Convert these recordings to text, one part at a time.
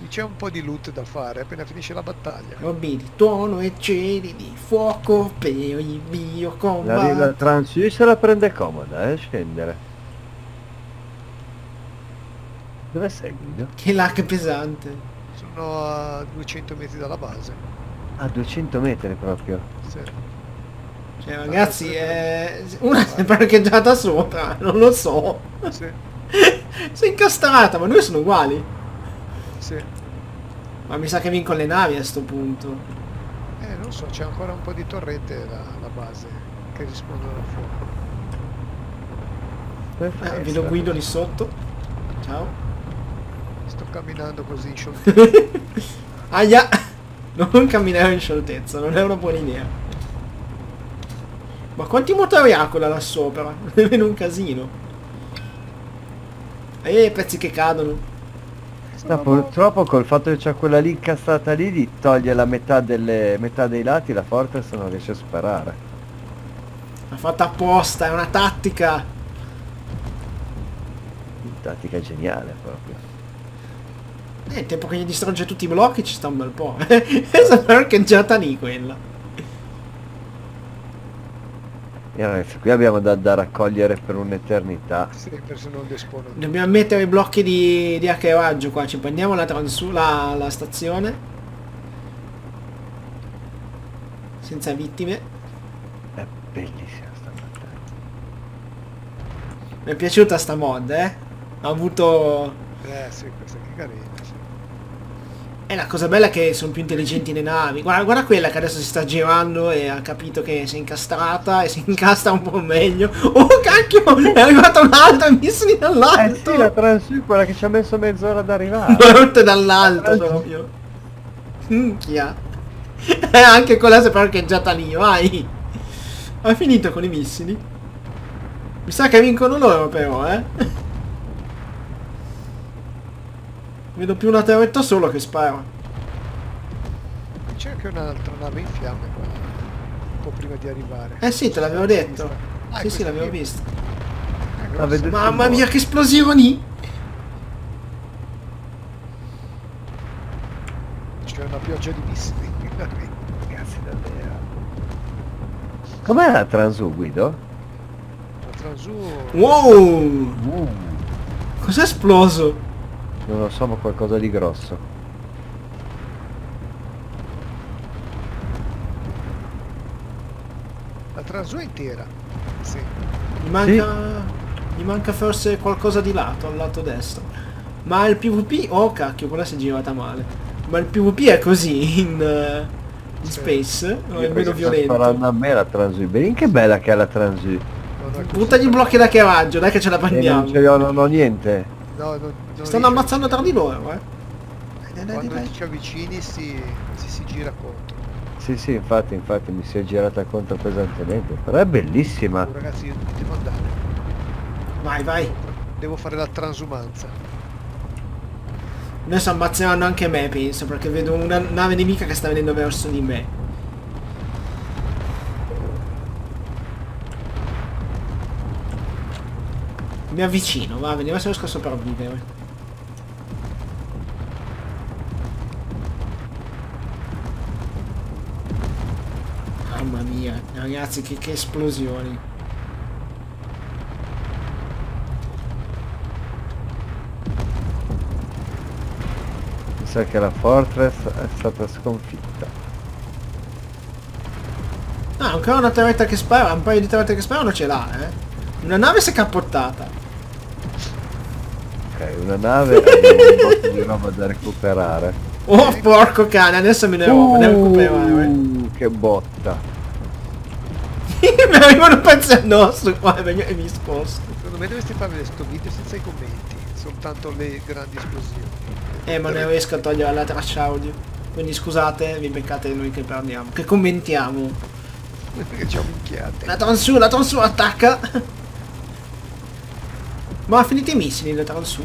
C'è un po' di loot da fare appena finisce la battaglia. Robbi di tuono e cieli di fuoco per il mio La combatto. Transui se la prende comoda, scendere. Dove sei, Guido? Che lag pesante. Sono a 200 metri dalla base. A 200 metri proprio. Sì. Cioè ragazzi, una si è parcheggiata sopra, non lo so. Sì, Si è incastrata, ma noi sono uguali. sì. Ma mi sa che vincono le navi a sto punto. Non so, c'è ancora un po' di torrente la base che rispondono al fuoco. Vedo Guido lì sotto. Ciao. Sto camminando così in scioltezza. Aia! Non camminare in scioltezza, non è una buona idea. Ma quanti motori ha quella là sopra? È un casino. Pezzi che cadono. No, purtroppo col fatto che c'è quella lì incastrata lì gli toglie la metà dei lati, la Fortress non riesce a sparare. L'ha fatta apposta, è una tattica. Tattica geniale proprio. Il tempo che gli distrugge tutti i blocchi ci sta un bel po'. È parcheggiata lì quella. E ragazzi, qui abbiamo da raccogliere per un'eternità. Sempre se non desponano. Dobbiamo mettere i blocchi di hackeraggio qua. Ci prendiamo la la stazione. Senza vittime. È bellissima sta battaglia. Mi è piaciuta sta mod, eh? Ha avuto... Sì, questa che carina, sì. E la cosa bella è che sono più intelligenti le navi. Guarda quella che adesso si sta girando e ha capito che si è incastrata e si incastra un po' meglio. Oh cacchio! È arrivata un'altra missili dall'alto! Sì, la Transui, quella che ci ha messo mezz'ora ad arrivare. Tutte dall'alto proprio. Minchia. Anche quella si è parcheggiata lì, vai. Ha finito con i missili. Mi sa che vincono loro però, eh. Vedo più una torretta solo che spara. C'è anche un'altra nave in fiamme qua, un po' prima di arrivare. Eh sì, te l'avevo detto. Ah, Sì, sì, questa l'avevo qui. vista. La vedo Mamma mia, che esplosioni! C'è una pioggia di missili. Ragazzi, davvero. Com'è la Transui, Guido? La Transù. Wow! Cos'è esploso? Non lo so, ma qualcosa di grosso. La Transù è intera. Sì. Gli manca forse qualcosa di lato, al lato destro. Ma il PvP... Oh cacchio, quella si è girata male. Ma il PvP è così in Space? O è meno violento? Faranno a me la Transui. Benin che bella che è la Transui. Buttagli i blocchi da chiavaggio, dai che ce la prendiamo. Non ho niente. No, non Stanno ammazzando tra di loro, eh. Quando ci avvicini si gira contro. Sì, sì, infatti mi si è girata contro pesantemente. Però è bellissima. Oh, ragazzi, io devo andare. Vai, vai. Devo fare la transumanza. Adesso ammazzeranno anche me, penso, perché vedo una nave nemica che sta venendo verso di me. Mi avvicino, va, vediamo se riesco a sopravvivere. Mamma mia, ragazzi, che esplosioni. Mi sa che la Fortress è stata sconfitta. Ah, ancora una torretta che spara, un paio di torrette che sparano ce l'ha, eh. Una nave si è cappottata. Ok, una nave abbiamo un botto di roba da recuperare. Oh, porco cane, adesso me ne recupero. Che botta. Mi arrivano pezzi addosso qua e mi sposto. Secondo me dovresti fare questo video senza i commenti, soltanto le grandi esplosioni. Ma non riesco a togliere la traccia audio. Quindi scusate, vi beccate noi che parliamo. Che commentiamo. Perché ci ho minchiate. La Transù attacca. Ma ha finito i missili la Transù?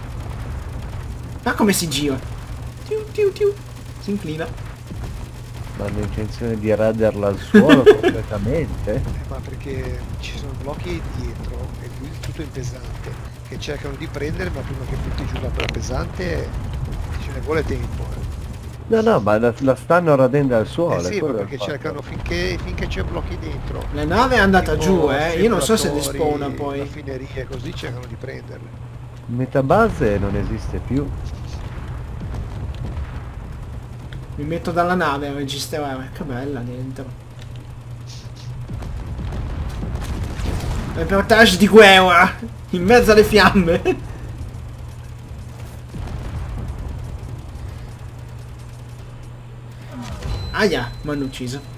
Ma come si gira? Tiu, tiu, tiu. Si inclina. Ma hanno intenzione di raderla al suolo completamente? Ma perché ci sono blocchi dietro e lui tutto in pesante che cercano di prendere, ma prima che butti giù la pesante ce ne vuole tempo. No, no, ma la stanno radendo al suolo. Sì, quello è perché il fatto. cercano finché c'è blocchi dentro. La nave è andata Tipo giù, io non so se laboratori, despawna poi. raffinerie, così cercano di prenderle. Metabase non esiste più. Mi metto dalla nave a registrare. Che bella dentro. Reportage di guerra in mezzo alle fiamme. Aia, mi hanno ucciso.